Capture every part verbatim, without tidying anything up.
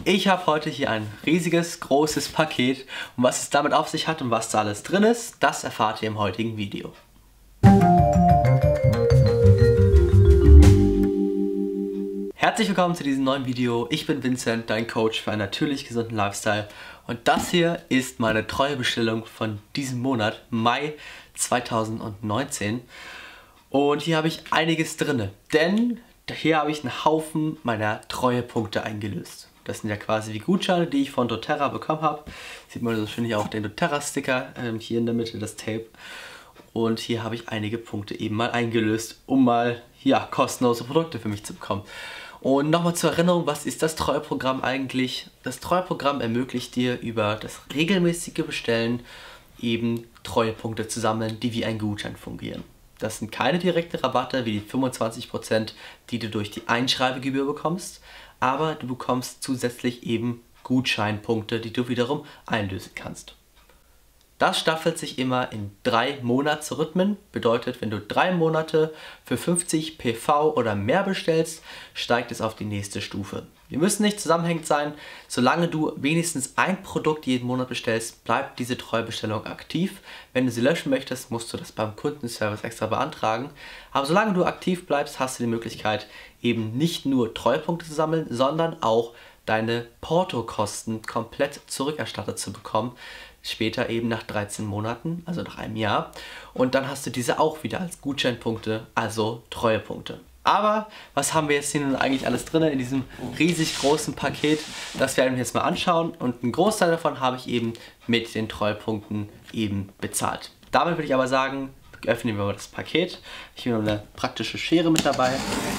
Ich habe heute hier ein riesiges, großes Paket und was es damit auf sich hat und was da alles drin ist, das erfahrt ihr im heutigen Video. Herzlich willkommen zu diesem neuen Video. Ich bin Vincent, dein Coach für einen natürlich gesunden Lifestyle und das hier ist meine treue Bestellung von diesem Monat, Mai zweitausendneunzehn. Und hier habe ich einiges drin, denn hier habe ich einen Haufen meiner Treuepunkte eingelöst. Das sind ja quasi wie Gutscheine, die ich von doTERRA bekommen habe. Sieht man so schön hier auch den doTERRA-Sticker, ähm, hier in der Mitte das Tape. Und hier habe ich einige Punkte eben mal eingelöst, um mal ja, kostenlose Produkte für mich zu bekommen. Und nochmal zur Erinnerung, was ist das Treueprogramm eigentlich? Das Treueprogramm ermöglicht dir über das regelmäßige Bestellen eben Treuepunkte zu sammeln, die wie ein Gutschein fungieren. Das sind keine direkten Rabatte wie die fünfundzwanzig Prozent, die du durch die Einschreibegebühr bekommst, aber du bekommst zusätzlich eben Gutscheinpunkte, die du wiederum einlösen kannst. Das staffelt sich immer in drei Monatsrhythmen, bedeutet, wenn du drei Monate für fünfzig P V oder mehr bestellst, steigt es auf die nächste Stufe. Die müssen nicht zusammenhängend sein, solange du wenigstens ein Produkt jeden Monat bestellst, bleibt diese Treuebestellung aktiv. Wenn du sie löschen möchtest, musst du das beim Kundenservice extra beantragen. Aber solange du aktiv bleibst, hast du die Möglichkeit, eben nicht nur Treuepunkte zu sammeln, sondern auch deine Portokosten komplett zurückerstattet zu bekommen. Später eben nach dreizehn Monaten, also nach einem Jahr. Und dann hast du diese auch wieder als Gutscheinpunkte, also Treuepunkte. Aber was haben wir jetzt hier nun eigentlich alles drin in diesem riesig großen Paket? Das werden wir jetzt mal anschauen und einen Großteil davon habe ich eben mit den Treuepunkten eben bezahlt. Damit würde ich aber sagen, öffnen wir mal das Paket. Ich habe eine praktische Schere mit dabei.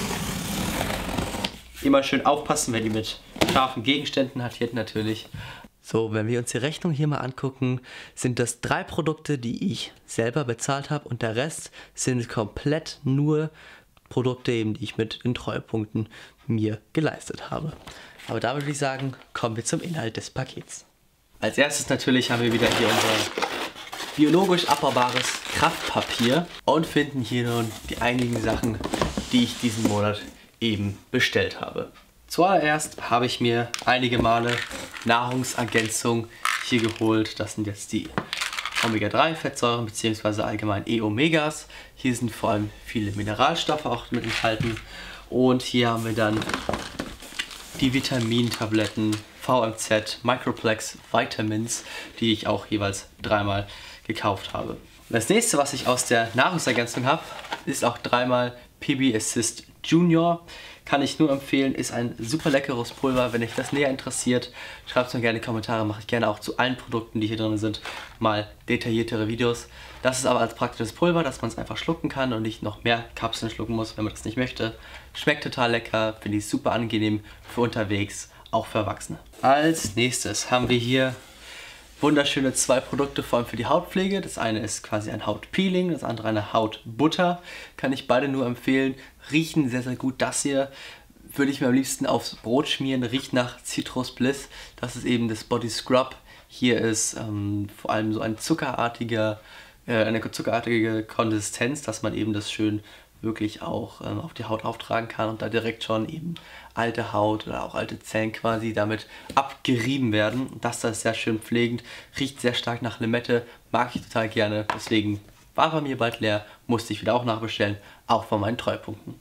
Immer schön aufpassen, wenn die mit scharfen Gegenständen hantiert natürlich. So, wenn wir uns die Rechnung hier mal angucken, sind das drei Produkte, die ich selber bezahlt habe und der Rest sind komplett nur Produkte, eben, die ich mit den Treuepunkten mir geleistet habe. Aber damit würde ich sagen, kommen wir zum Inhalt des Pakets. Als erstes natürlich haben wir wieder hier unser biologisch abbaubares Kraftpapier und finden hier nun die einigen Sachen, die ich diesen Monat eben bestellt habe. Zuallererst habe ich mir einige Male Nahrungsergänzung hier geholt. Das sind jetzt die Omega drei Fettsäuren bzw. allgemein E-Omegas. Hier sind vor allem viele Mineralstoffe auch mit enthalten. Und hier haben wir dann die Vitamintabletten V M Z Microplex Vitamins, die ich auch jeweils dreimal gekauft habe. Das nächste, was ich aus der Nahrungsergänzung habe, ist auch dreimal P B Assist Junior. Kann ich nur empfehlen, ist ein super leckeres Pulver. Wenn euch das näher interessiert, schreibt es mir gerne in die Kommentare. Mache ich gerne auch zu allen Produkten, die hier drin sind, mal detailliertere Videos. Das ist aber als praktisches Pulver, dass man es einfach schlucken kann und nicht noch mehr Kapseln schlucken muss, wenn man das nicht möchte. Schmeckt total lecker, finde ich super angenehm für unterwegs, auch für Erwachsene. Als nächstes haben wir hier wunderschöne zwei Produkte, vor allem für die Hautpflege. Das eine ist quasi ein Hautpeeling, das andere eine Hautbutter. Kann ich beide nur empfehlen. Riechen sehr, sehr gut. Das hier würde ich mir am liebsten aufs Brot schmieren. Riecht nach Citrus Bliss. Das ist eben das Body Scrub. Hier ist ähm, vor allem so ein zuckerartiger, äh, eine zuckerartige Konsistenz, dass man eben das schön wirklich auch ähm, auf die Haut auftragen kann und da direkt schon eben alte Haut oder auch alte Zellen quasi damit abgerieben werden. Das da ist sehr schön pflegend, riecht sehr stark nach Limette, mag ich total gerne, deswegen war bei mir bald leer, musste ich wieder auch nachbestellen, auch von meinen Treuepunkten.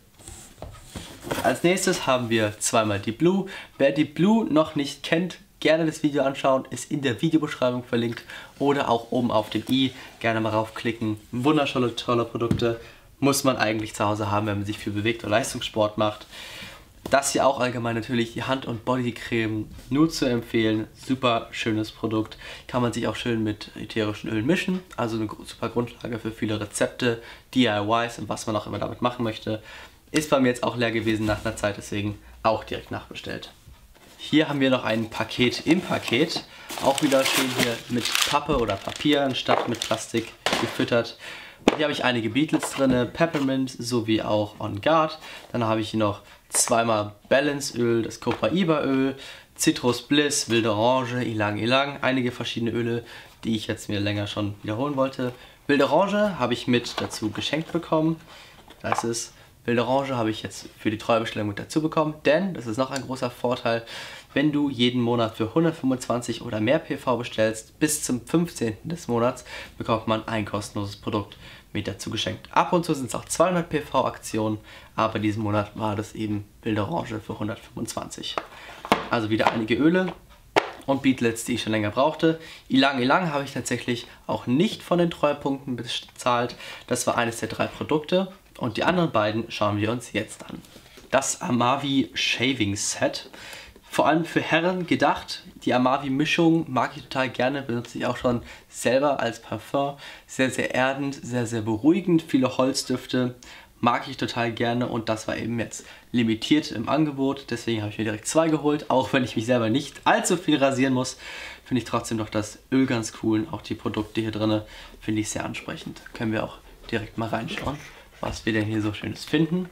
Als nächstes haben wir zweimal die Blue. Wer die Blue noch nicht kennt, gerne das Video anschauen, ist in der Videobeschreibung verlinkt oder auch oben auf dem i, gerne mal raufklicken. Wunderschöne, tolle Produkte. Muss man eigentlich zu Hause haben, wenn man sich viel bewegt oder Leistungssport macht. Das hier auch allgemein natürlich die Hand- und Bodycreme, nur zu empfehlen. Super schönes Produkt. Kann man sich auch schön mit ätherischen Ölen mischen. Also eine super Grundlage für viele Rezepte, D I Ys und was man auch immer damit machen möchte. Ist bei mir jetzt auch leer gewesen nach einer Zeit, deswegen auch direkt nachbestellt. Hier haben wir noch ein Paket im Paket. Auch wieder schön hier mit Pappe oder Papier anstatt mit Plastik gefüttert. Hier habe ich einige Beetles drin, Peppermint sowie auch On Guard. Dann habe ich hier noch zweimal Balance Öl, das Copaiba Öl, Citrus Bliss, Wilde Orange, Ylang Ylang. Einige verschiedene Öle, die ich jetzt mir länger schon wiederholen wollte. Wilde Orange habe ich mit dazu geschenkt bekommen. Das ist Wilde Orange habe ich jetzt für die Treuebestellung mit dazu bekommen, denn, das ist noch ein großer Vorteil, wenn du jeden Monat für hundertfünfundzwanzig oder mehr P V bestellst, bis zum fünfzehnten des Monats bekommt man ein kostenloses Produkt mit dazu geschenkt. Ab und zu sind es auch zweihundert P V Aktionen, aber diesen Monat war das eben wilde Orange für hundertfünfundzwanzig. Also wieder einige Öle und Beadlets, die ich schon länger brauchte. Ilang Ilang habe ich tatsächlich auch nicht von den Treuepunkten bezahlt. Das war eines der drei Produkte und die anderen beiden schauen wir uns jetzt an. Das Amavi Shaving Set. Vor allem für Herren gedacht. Die Amavi-Mischung mag ich total gerne, benutze ich auch schon selber als Parfum. Sehr, sehr erdend, sehr, sehr beruhigend, viele Holzdüfte. Mag ich total gerne und das war eben jetzt limitiert im Angebot. Deswegen habe ich mir direkt zwei geholt. Auch wenn ich mich selber nicht allzu viel rasieren muss, finde ich trotzdem noch das Öl ganz cool. Und auch die Produkte hier drin finde ich sehr ansprechend. Können wir auch direkt mal reinschauen, was wir denn hier so Schönes finden.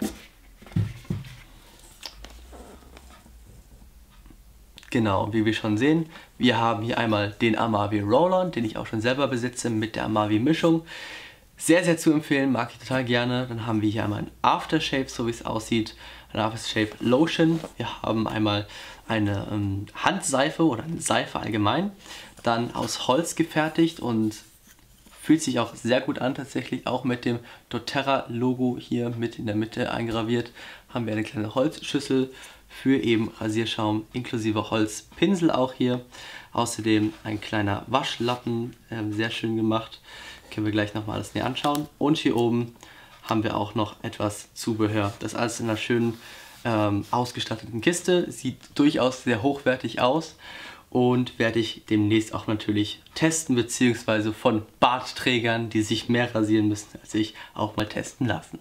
Genau, wie wir schon sehen, wir haben hier einmal den Amavi Roll-On, den ich auch schon selber besitze mit der Amavi Mischung. Sehr, sehr zu empfehlen, mag ich total gerne. Dann haben wir hier einmal ein Aftershave, so wie es aussieht, ein Aftershave Lotion. Wir haben einmal eine ähm, Handseife oder eine Seife allgemein, dann aus Holz gefertigt und fühlt sich auch sehr gut an tatsächlich, auch mit dem doTERRA Logo hier mit in der Mitte eingraviert. Haben wir eine kleine Holzschüssel für eben Rasierschaum inklusive Holzpinsel auch hier. Außerdem ein kleiner Waschlappen, äh, sehr schön gemacht. Können wir gleich nochmal alles näher anschauen. Und hier oben haben wir auch noch etwas Zubehör. Das alles in einer schönen ähm, ausgestatteten Kiste. Sieht durchaus sehr hochwertig aus. Und werde ich demnächst auch natürlich testen, beziehungsweise von Bartträgern, die sich mehr rasieren müssen als ich, auch mal testen lassen.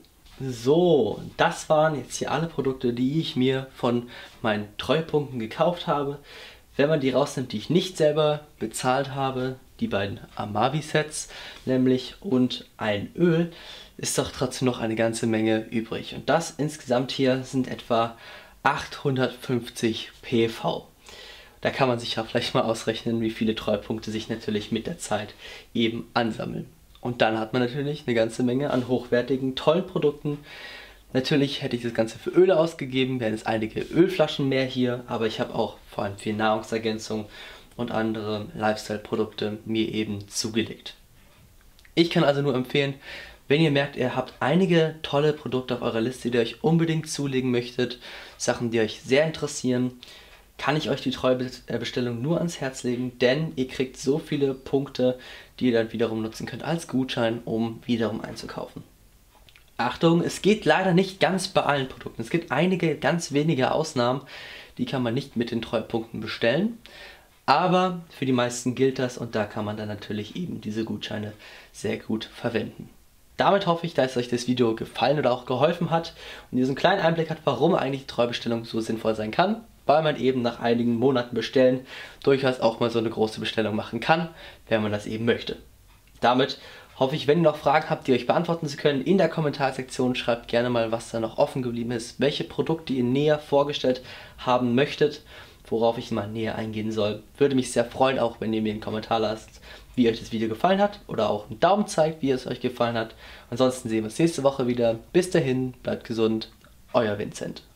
So, das waren jetzt hier alle Produkte, die ich mir von meinen Treupunkten gekauft habe. Wenn man die rausnimmt, die ich nicht selber bezahlt habe, die beiden Amavi-Sets nämlich und ein Öl, ist doch trotzdem noch eine ganze Menge übrig. Und das insgesamt hier sind etwa achthundertfünfzig P V. Da kann man sich ja vielleicht mal ausrechnen, wie viele Treupunkte sich natürlich mit der Zeit eben ansammeln. Und dann hat man natürlich eine ganze Menge an hochwertigen, tollen Produkten. Natürlich hätte ich das Ganze für Öle ausgegeben, wären es einige Ölflaschen mehr hier, aber ich habe auch vor allem für Nahrungsergänzung und andere Lifestyle-Produkte mir eben zugelegt. Ich kann also nur empfehlen, wenn ihr merkt, ihr habt einige tolle Produkte auf eurer Liste, die ihr euch unbedingt zulegen möchtet, Sachen, die euch sehr interessieren, kann ich euch die Treuebestellung nur ans Herz legen, denn ihr kriegt so viele Punkte, die ihr dann wiederum nutzen könnt als Gutschein, um wiederum einzukaufen. Achtung, es geht leider nicht ganz bei allen Produkten. Es gibt einige ganz wenige Ausnahmen, die kann man nicht mit den Treuepunkten bestellen. Aber für die meisten gilt das und da kann man dann natürlich eben diese Gutscheine sehr gut verwenden. Damit hoffe ich, dass euch das Video gefallen oder auch geholfen hat und ihr so einen kleinen Einblick habt, warum eigentlich die Treuebestellung so sinnvoll sein kann. Weil man eben nach einigen Monaten bestellen durchaus auch mal so eine große Bestellung machen kann, wenn man das eben möchte. Damit hoffe ich, wenn ihr noch Fragen habt, die euch beantworten zu können, in der Kommentarsektion schreibt gerne mal, was da noch offen geblieben ist, welche Produkte ihr näher vorgestellt haben möchtet, worauf ich mal näher eingehen soll. Würde mich sehr freuen, auch wenn ihr mir einen Kommentar lasst, wie euch das Video gefallen hat oder auch einen Daumen zeigt, wie es euch gefallen hat. Ansonsten sehen wir uns nächste Woche wieder. Bis dahin, bleibt gesund, euer Vincent.